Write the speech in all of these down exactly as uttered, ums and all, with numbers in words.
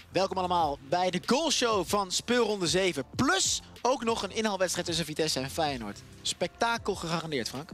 Welkom allemaal bij de goalshow van speelronde zeven. Plus ook nog een inhaalwedstrijd tussen Vitesse en Feyenoord. Spektakel gegarandeerd, Frank.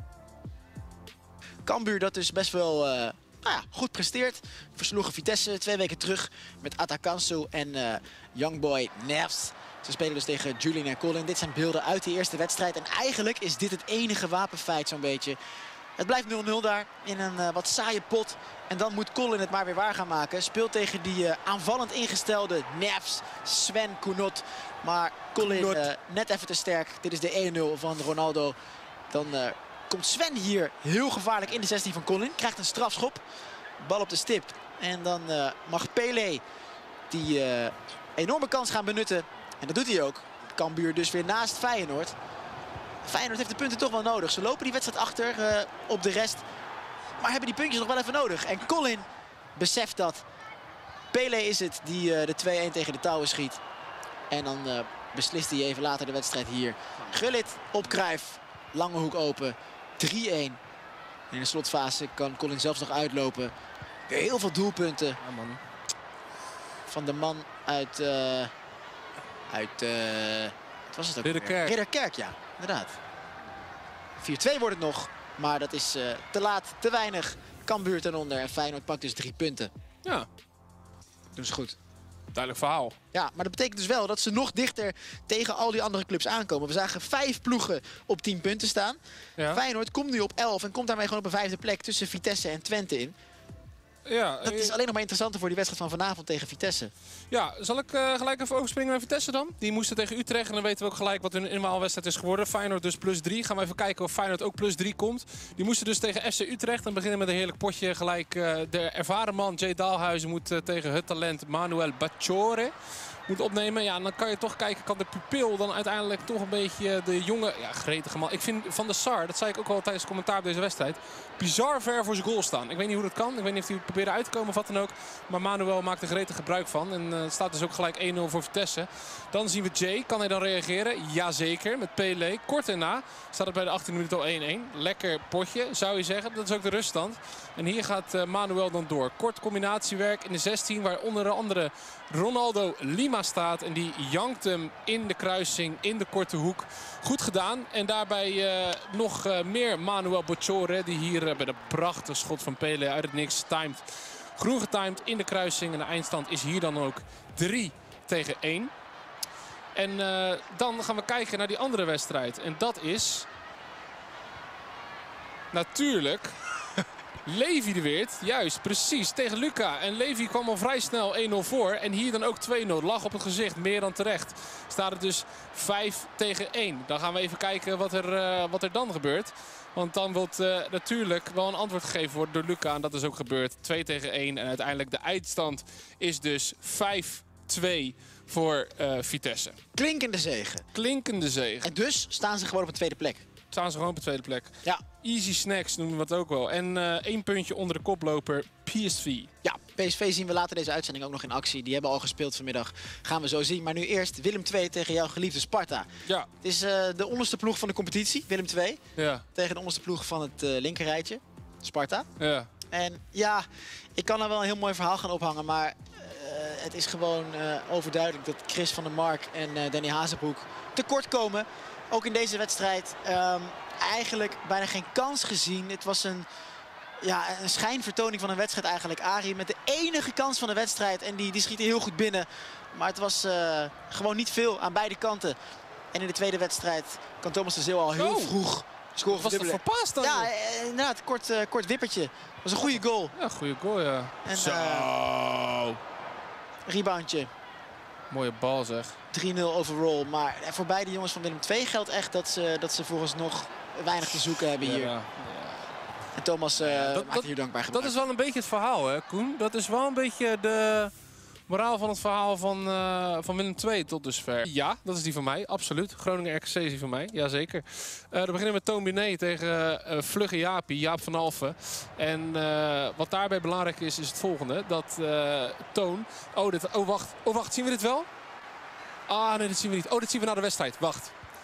Cambuur dat dus best wel uh, nou ja, goed presteert. Versloegen Vitesse twee weken terug met Atakansu en uh, Youngboy Nerfs. Ze spelen dus tegen Julian en Colin. Dit zijn beelden uit de eerste wedstrijd. En eigenlijk is dit het enige wapenfeit zo'n beetje. Het blijft nul nul daar in een uh, wat saaie pot. En dan moet Colin het maar weer waar gaan maken. Speelt tegen die uh, aanvallend ingestelde Nerfs, Sven Koenot. Maar Colin uh, net even te sterk. Dit is de één nul van Ronaldo. Dan uh, komt Sven hier heel gevaarlijk in de zestien van Colin. Krijgt een strafschop. Bal op de stip. En dan uh, mag Pele die uh, enorme kans gaan benutten. En dat doet hij ook. Cambuur dus weer naast Feyenoord. Feyenoord heeft de punten toch wel nodig. Ze lopen die wedstrijd achter uh, op de rest. Maar hebben die puntjes nog wel even nodig. En Colin beseft dat. Pele is het die uh, de twee-een tegen de touwen schiet. En dan uh, beslist hij even later de wedstrijd hier. Gullit op Cruijff. Lange hoek open. drie-een. In de slotfase kan Colin zelfs nog uitlopen. Weer heel veel doelpunten. Ja, man. Van de man uit... Uh, uit... Uh, wat was het ook? Ridderkerk. Ridderkerk, ja. Inderdaad. vier-twee wordt het nog. Maar dat is uh, te laat, te weinig. Cambuur ten onder. En Feyenoord pakt dus drie punten. Ja. Doen ze goed. Duidelijk verhaal. Ja, maar dat betekent dus wel dat ze nog dichter tegen al die andere clubs aankomen. We zagen vijf ploegen op tien punten staan. Ja. Feyenoord komt nu op elf en komt daarmee gewoon op een vijfde plek tussen Vitesse en Twente in. Ja, dat is alleen nog maar interessanter voor die wedstrijd van vanavond tegen Vitesse. Ja, zal ik uh, gelijk even overspringen naar Vitesse dan? Die moesten tegen Utrecht en dan weten we ook gelijk wat hun inhaalwedstrijd is geworden. Feyenoord dus plus drie. Gaan we even kijken of Feyenoord ook plus drie komt. Die moesten dus tegen F C Utrecht en beginnen met een heerlijk potje. Gelijk uh, de ervaren man Jay Dalhuizen moet uh, tegen het talent Manuel Bachore moet opnemen. Ja, en dan kan je toch kijken, kan de pupil dan uiteindelijk toch een beetje de jonge, ja, gretige man. Ik vind Van der Sar, dat zei ik ook al tijdens het commentaar op deze wedstrijd, bizar ver voor zijn goal staan. Ik weet niet hoe dat kan. Ik weet niet of hij probeerde uit te komen of wat dan ook. Maar Manuel maakt er gretig gebruik van. En het uh, staat dus ook gelijk één nul voor Vitesse. Dan zien we Jay. Kan hij dan reageren? Jazeker. Met Pele. Kort daarna staat het bij de achttiende minuut al één-één. Lekker potje, zou je zeggen. Dat is ook de ruststand. En hier gaat uh, Manuel dan door. Kort combinatiewerk in de zestien. Waar onder andere Ronaldo Lima staat. En die jankt hem in de kruising, in de korte hoek. Goed gedaan. En daarbij uh, nog uh, meer Manuel Bachore. Die hier uh, bij de prachtige schot van Pele uit het niks timed. Groen getimed in de kruising. En de eindstand is hier dan ook drie tegen één. En uh, dan gaan we kijken naar die andere wedstrijd. En dat is natuurlijk Levi de Weert. Juist, precies, tegen Luca. En Levi kwam al vrij snel één nul voor. En hier dan ook twee nul. Lag op het gezicht, meer dan terecht. Staat het dus vijf tegen één. Dan gaan we even kijken wat er, uh, wat er dan gebeurt. Want dan wordt uh, natuurlijk wel een antwoord gegeven worden door Luca. En dat is ook gebeurd. twee tegen één. En uiteindelijk de eindstand is dus vijf twee voor uh, Vitesse. Klinkende zege. Klinkende zege. En dus staan ze gewoon op de tweede plek. Staan ze gewoon op de tweede plek. Ja. Easy snacks noemen we het ook wel. En uh, één puntje onder de koploper P S V. Ja, P S V zien we later deze uitzending ook nog in actie. Die hebben al gespeeld vanmiddag. Gaan we zo zien. Maar nu eerst Willem twee tegen jouw geliefde Sparta. Ja. Het is uh, de onderste ploeg van de competitie, Willem twee. Ja. Tegen de onderste ploeg van het uh, linkerrijtje, Sparta. Ja. En ja, ik kan er wel een heel mooi verhaal gaan ophangen. Maar uh, het is gewoon uh, overduidelijk dat Chris van der Mark en uh, Danny Hazebroek tekort komen. Ook in deze wedstrijd um, eigenlijk bijna geen kans gezien. Het was een, ja, een schijnvertoning van een wedstrijd eigenlijk. Arie met de enige kans van de wedstrijd. En die, die schiet heel goed binnen. Maar het was uh, gewoon niet veel aan beide kanten. En in de tweede wedstrijd kan Thomas de Zeeuw al heel oh. vroeg scoren. Was dat verpaast dan? Ja, inderdaad. Kort, uh, kort wippertje. Dat was een goede goal. Ja, goede goal, ja. En, Zo. Uh, reboundje. Mooie bal zeg. drie nul overall. Maar voor beide jongens van Willem twee geldt echt dat ze, dat ze vooralsnog weinig te zoeken hebben hier. Ja, ja. En Thomas uh, ja, dat, maakt hier dankbaar gebruik. Dat is wel een beetje het verhaal, hè, Koen? Dat is wel een beetje de moraal van het verhaal van, uh, van Willem twee tot dusver. Ja, dat is die van mij, absoluut. Groningen R K C is die van mij, jazeker. Uh, we beginnen met Toon Binet tegen uh, Vlugge Jaapie, Jaap van Alphen. En uh, wat daarbij belangrijk is, is het volgende. Dat uh, Toon... Oh, dit, oh, wacht. Oh, wacht. Zien we dit wel? Ah, nee, dit zien we niet. Oh, dit zien we na de wedstrijd. Wacht.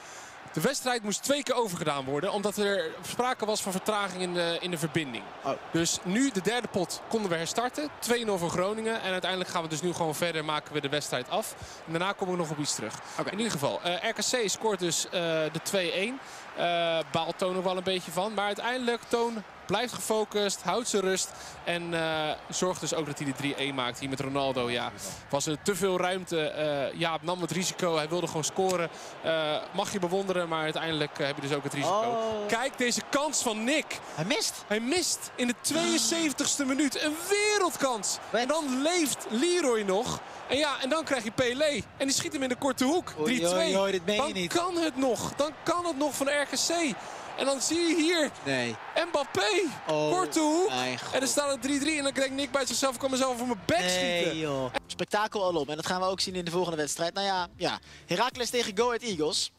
De wedstrijd moest twee keer overgedaan worden, omdat er sprake was van vertraging in de, in de verbinding. Oh. Dus nu de derde pot konden we herstarten. twee nul voor Groningen. En uiteindelijk gaan we dus nu gewoon verder, maken we de wedstrijd af. En daarna komen we nog op iets terug. Okay. In ieder geval, uh, R K C scoort dus uh, de twee-een. Uh, baalt Toon er wel een beetje van. Maar uiteindelijk, Toon blijft gefocust, houdt zijn rust. En uh, zorgt dus ook dat hij de drie-een maakt. Hier met Ronaldo, ja, was er te veel ruimte. Uh, ja, nam het risico. Hij wilde gewoon scoren. Uh, mag je bewonderen, maar uiteindelijk uh, heb je dus ook het risico. Oh. Kijk deze kans van Nick. Hij mist. Hij mist in de tweeënzeventigste minuut. Een wereldkans. Wat? En dan leeft Leroy nog. En ja, en dan krijg je Pelé. En die schiet hem in de korte hoek. drie twee. Oei, oei, dit meen je Dan niet. kan het nog. Dan kan het nog van de R K C. En dan zie je hier Nee. Mbappé. Oh, Korte hoek. mijn god. En dan staat het drie drie. En dan denkt Nick bij zichzelf, ik kan mezelf voor mijn bek Nee, schieten. joh. Spektakel alom. En dat gaan we ook zien in de volgende wedstrijd. Nou ja, ja. Heracles tegen Go Ahead Eagles.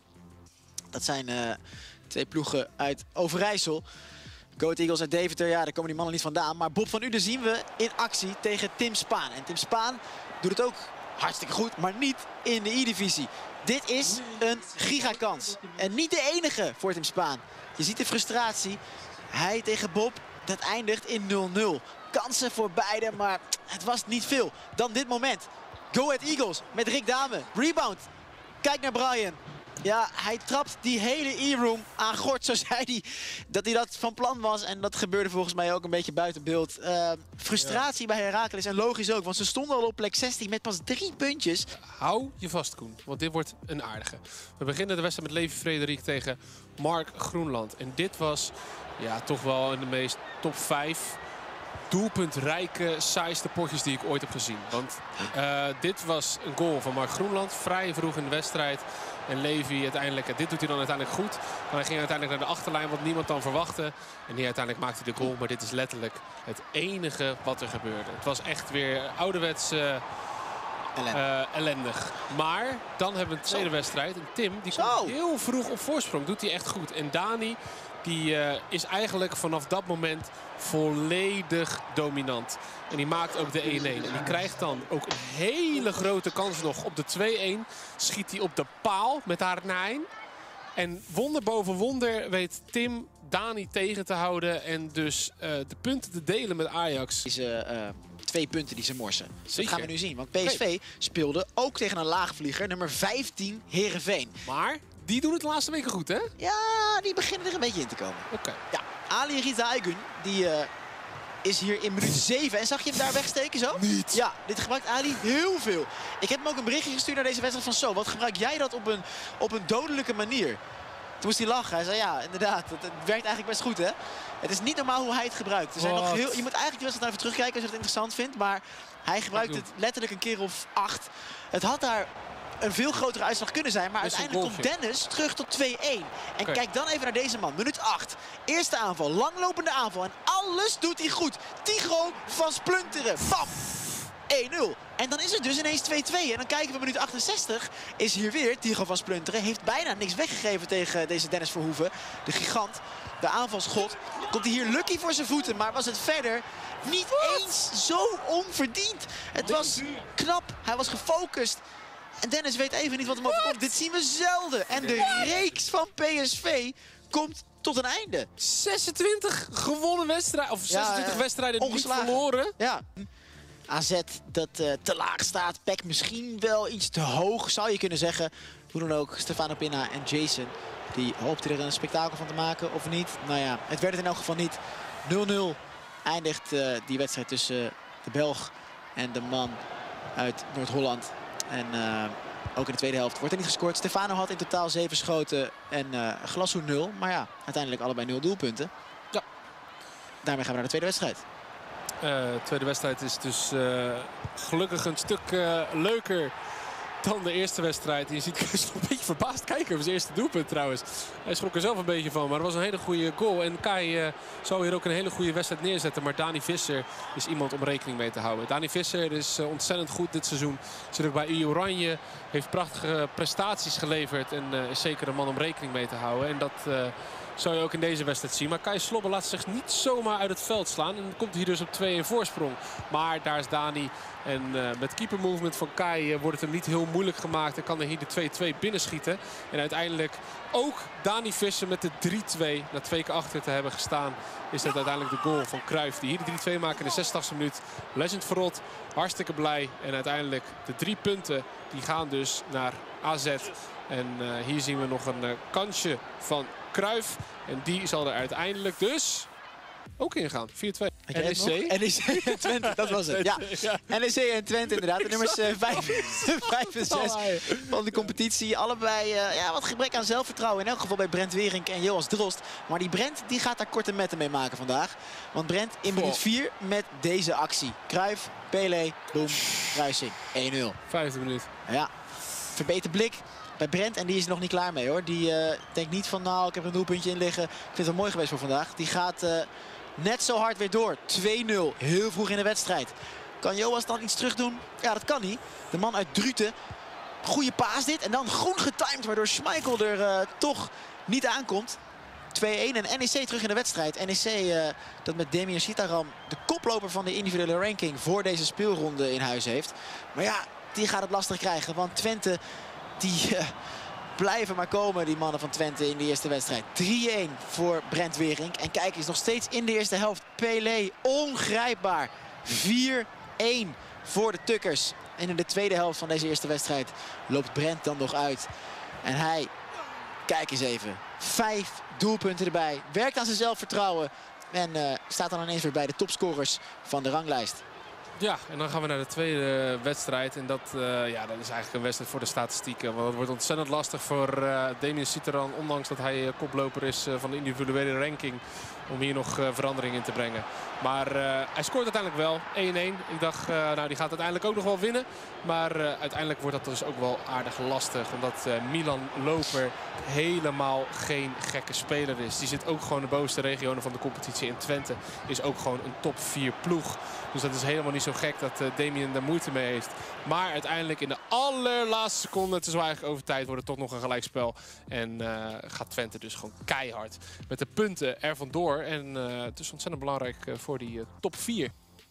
Dat zijn uh, twee ploegen uit Overijssel. Go Ahead Eagles uit Deventer, ja, daar komen die mannen niet vandaan. Maar Bob van Uden zien we in actie tegen Tim Spaan. En Tim Spaan doet het ook hartstikke goed, maar niet in de E-divisie. Dit is een gigakans. En niet de enige voor Tim Spaan. Je ziet de frustratie. Hij tegen Bob, dat eindigt in nul nul. Kansen voor beide, maar het was niet veel. Dan dit moment. Go Ahead Eagles met Rick Dame. Rebound. Kijk naar Brian. Ja, hij trapt die hele E-room aan gort. Zo zei hij dat hij dat van plan was. En dat gebeurde volgens mij ook een beetje buiten beeld. Uh, frustratie ja. bij Heracles en logisch ook. Want ze stonden al op plek zestien met pas drie puntjes. Hou je vast, Koen. Want dit wordt een aardige. We beginnen de wedstrijd met Levi Frederik tegen Mark Groenland. En dit was ja, toch wel in de meest top vijf doelpuntrijke, saaiste potjes die ik ooit heb gezien. Want uh, dit was een goal van Mark Groenland. Vrij vroeg in de wedstrijd. En Levi uiteindelijk, dit doet hij dan uiteindelijk goed. Maar hij ging uiteindelijk naar de achterlijn, wat niemand dan verwachtte. En hier uiteindelijk maakte hij de goal. Maar dit is letterlijk het enige wat er gebeurde. Het was echt weer ouderwets uh, uh, ellendig. Maar dan hebben we een tweede Zo. wedstrijd. En Tim, die Zo. komt heel vroeg op voorsprong. Doet hij echt goed. En Dani, die uh, is eigenlijk vanaf dat moment volledig dominant. En die maakt ook de één-een. En die krijgt dan ook een hele grote kans nog op de twee-een. Schiet hij op de paal met haar nijn. En wonder boven wonder weet Tim Dani tegen te houden. En dus uh, de punten te delen met Ajax. Deze uh, twee punten die ze morsen. Zeker. Dat gaan we nu zien. Want P S V nee. speelde ook tegen een laagvlieger. Nummer vijftien Heerenveen. Maar die doen het de laatste weken goed, hè? Ja, die beginnen er een beetje in te komen. Oké. Okay. Ja, Ali Riza Aygun, die uh, is hier in minuut zeven. En zag je hem daar wegsteken zo? Niet. Ja, dit gebruikt Ali heel veel. Ik heb hem ook een berichtje gestuurd naar deze wedstrijd van zo. Wat gebruik jij dat op een, op een dodelijke manier? Toen moest hij lachen. Hij zei ja, inderdaad, het, het werkt eigenlijk best goed, hè? Het is niet normaal hoe hij het gebruikt. Er zijn nog heel, je moet eigenlijk de wedstrijd even terugkijken als je het interessant vindt. Maar hij gebruikt het letterlijk een keer of acht. Het had daar een veel grotere uitslag kunnen zijn. Maar uiteindelijk komt Dennis terug tot twee-een. En okay. kijk dan even naar deze man. Minuut acht. Eerste aanval. Langlopende aanval. En alles doet hij goed. Tigro van Splunteren. Bam! één nul. En dan is het dus ineens twee-twee. En dan kijken we minuut achtenzestig. Is hier weer Tigro van Splunteren. Heeft bijna niks weggegeven tegen deze Dennis Verhoeven. De gigant. De aanvalsgod. Komt hij hier lucky voor zijn voeten. Maar was het verder niet eens zo onverdiend. Het was knap. Hij was gefocust. En Dennis weet even niet wat hem overkomt. Dit zien we zelden. En de reeks van P S V komt tot een einde. zesentwintig gewonnen wedstrijden. Of zesentwintig ja, uh, wedstrijden ongeslagen. Niet verloren. Ja. A Z dat uh, te laag staat. P E C misschien wel iets te hoog, zou je kunnen zeggen. Hoe dan ook, Stefano Pinna en Jason. Die hoopten er een spektakel van te maken, of niet? Nou ja, het werd het in elk geval niet. nul nul eindigt uh, die wedstrijd tussen uh, de Belg en de man uit Noord-Holland. En uh, ook in de tweede helft wordt er niet gescoord. Stefano had in totaal zeven schoten en uh, Glashoen nul. Maar ja, uiteindelijk allebei nul doelpunten. Ja. Daarmee gaan we naar de tweede wedstrijd. De uh, tweede wedstrijd is dus uh, gelukkig een stuk uh, leuker dan de eerste wedstrijd. En je ziet Kees nog een beetje verbaasd kijken over zijn eerste doelpunt trouwens. Hij schrok er zelf een beetje van, maar het was een hele goede goal. En Kai uh, zou hier ook een hele goede wedstrijd neerzetten. Maar Dani Visser is iemand om rekening mee te houden. Dani Visser is uh, ontzettend goed dit seizoen. Zit ook bij I Oranje. Heeft prachtige prestaties geleverd. En uh, is zeker een man om rekening mee te houden. En dat uh, zou je ook in deze wedstrijd zien. Maar Kai Slobbe laat zich niet zomaar uit het veld slaan. En dan komt hij dus op twee-een voorsprong. Maar daar is Dani. En uh, met keeper movement van Kai uh, wordt het hem niet heel moeilijk gemaakt. En kan er hier de twee twee binnenschieten. En uiteindelijk ook Dani Visser met de drie twee. Na twee keer achter te hebben gestaan. Is dat uiteindelijk de goal van Cruyff. Die hier de drie twee maken in de zesentachtigste minuut. Legend verrot. Hartstikke blij. En uiteindelijk de drie punten die gaan dus naar A Z. En uh, hier zien we nog een uh, kansje van Cruyff. En die zal er uiteindelijk dus ook ingaan. vier twee. N E C. N E C en Twente, dat was het. Ja. Ja. N E C en Twente inderdaad. De nummers uh, vijf en zes van de competitie. Allebei uh, ja, wat gebrek aan zelfvertrouwen. In elk geval bij Brent Wierink en Joas Drost. Maar die Brent die gaat daar korte metten mee maken vandaag. Want Brent in minuut vier met deze actie. Cruyff, Pelé, boom, kruising. één nul. Vijfde minuut. Ja, verbeter blik bij Brent. En die is er nog niet klaar mee hoor. Die uh, denkt niet van nou ik heb een doelpuntje in liggen. Ik vind het wel mooi geweest voor vandaag. Die gaat uh, net zo hard weer door. twee nul. Heel vroeg in de wedstrijd. Kan Joas dan iets terug doen? Ja, dat kan hij. De man uit Druten. Goede paas dit. En dan groen getimed waardoor Schmeichel er uh, toch niet aankomt. twee één en N E C terug in de wedstrijd. N E C uh, dat met Demian Sitaram de koploper van de individuele ranking voor deze speelronde in huis heeft. Maar ja, die gaat het lastig krijgen. Want Twente, die uh, blijven maar komen, die mannen van Twente in de eerste wedstrijd. drie één voor Brent Wierink. En kijk eens, nog steeds in de eerste helft. Pelé, ongrijpbaar. vier één voor de Tukkers. En in de tweede helft van deze eerste wedstrijd loopt Brent dan nog uit. En hij, kijk eens even, vijf doelpunten erbij. Werkt aan zijn zelfvertrouwen. En uh, staat dan ineens weer bij de topscorers van de ranglijst. Ja, en dan gaan we naar de tweede wedstrijd. En dat, uh, ja, dat is eigenlijk een wedstrijd voor de statistieken. Want het wordt ontzettend lastig voor uh, Demian Sitaram. Ondanks dat hij uh, koploper is uh, van de individuele ranking. Om hier nog uh, verandering in te brengen. Maar uh, hij scoort uiteindelijk wel. één één. Ik dacht, uh, nou die gaat uiteindelijk ook nog wel winnen. Maar uh, uiteindelijk wordt dat dus ook wel aardig lastig. Omdat uh, Milan Loper helemaal geen gekke speler is. Die zit ook gewoon in de bovenste regionen van de competitie. En Twente is ook gewoon een top vier ploeg. Dus dat is helemaal niet zo gek dat uh, Demian er moeite mee heeft. Maar uiteindelijk in de allerlaatste seconde, het is wel eigenlijk over tijd, wordt het toch nog een gelijkspel. En uh, gaat Twente dus gewoon keihard met de punten er vandoor. En uh, het is ontzettend belangrijk uh, voor die uh, top vier.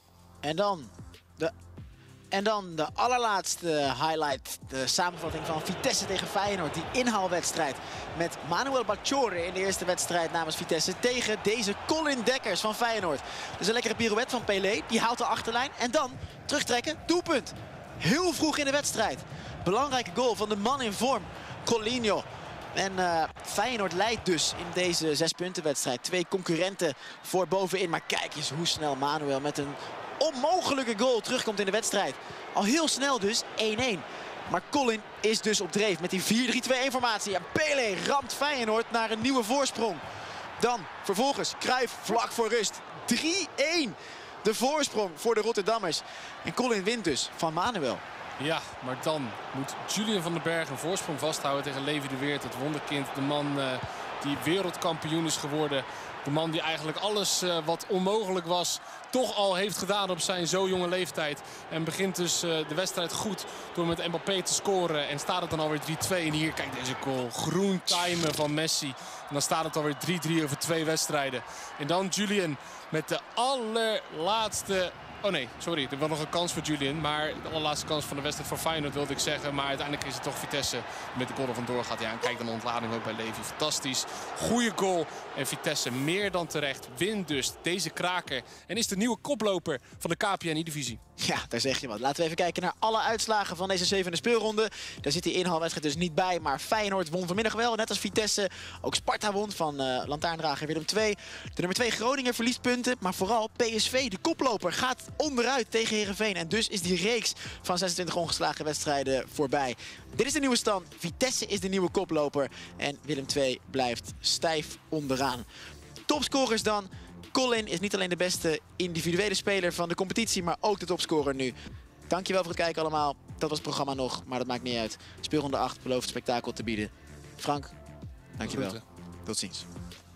En dan de, en dan de allerlaatste highlight. De samenvatting van Vitesse tegen Feyenoord. Die inhaalwedstrijd met Manuel Bacciore in de eerste wedstrijd namens Vitesse. Tegen deze Colin Dekkers van Feyenoord. Dus een lekkere pirouette van Pelé. Die haalt de achterlijn. En dan terugtrekken. Doelpunt. Heel vroeg in de wedstrijd. Belangrijke goal van de man in vorm. Colinho. En uh, Feyenoord leidt dus in deze zespuntenwedstrijd. Twee concurrenten voor bovenin. Maar kijk eens hoe snel Manuel met een onmogelijke goal terugkomt in de wedstrijd. Al heel snel dus, één één. Maar Colin is dus op dreef met die vier drie twee één formatie. En Pelé ramt Feyenoord naar een nieuwe voorsprong. Dan vervolgens Cruyff vlak voor rust. drie één. De voorsprong voor de Rotterdammers. En Colin wint dus van Manuel. Ja, maar dan moet Julian van den Berg een voorsprong vasthouden tegen Levi de Weert. Het wonderkind, de man uh, die wereldkampioen is geworden. De man die eigenlijk alles uh, wat onmogelijk was toch al heeft gedaan op zijn zo jonge leeftijd. En begint dus uh, de wedstrijd goed door met Mbappé te scoren. En staat het dan alweer drie twee. En hier, kijk deze goal. Groen timen van Messi. En dan staat het alweer drie drie over twee wedstrijden. En dan Julian met de allerlaatste... Oh nee, sorry. Er was nog een kans voor Julian. Maar de allerlaatste kans van de wedstrijd voor Feyenoord wilde ik zeggen. Maar uiteindelijk is het toch Vitesse met de goal er vandoor gaat. Ja, en kijk dan de ontlading ook bij Levi. Fantastisch. Goeie goal. En Vitesse meer dan terecht wint dus deze kraker. En is de nieuwe koploper van de K P N I-divisie. Ja, daar zeg je wat. Laten we even kijken naar alle uitslagen van deze zevende speelronde. Daar zit die inhaalwedstrijd dus niet bij. Maar Feyenoord won vanmiddag wel, net als Vitesse. Ook Sparta won van uh, lantaarndrager Willem twee. De nummer twee Groningen verliest punten. Maar vooral P S V, de koploper, gaat onderuit tegen Heerenveen. En dus is die reeks van zesentwintig ongeslagen wedstrijden voorbij. Dit is de nieuwe stand. Vitesse is de nieuwe koploper. En Willem twee blijft stijf onderaan. Topscorers dan. Colin is niet alleen de beste individuele speler van de competitie, maar ook de topscorer nu. Dankjewel voor het kijken allemaal. Dat was het programma nog, maar dat maakt niet uit. Speelronde acht belooft spektakel te bieden. Frank, dankjewel. Tot ziens.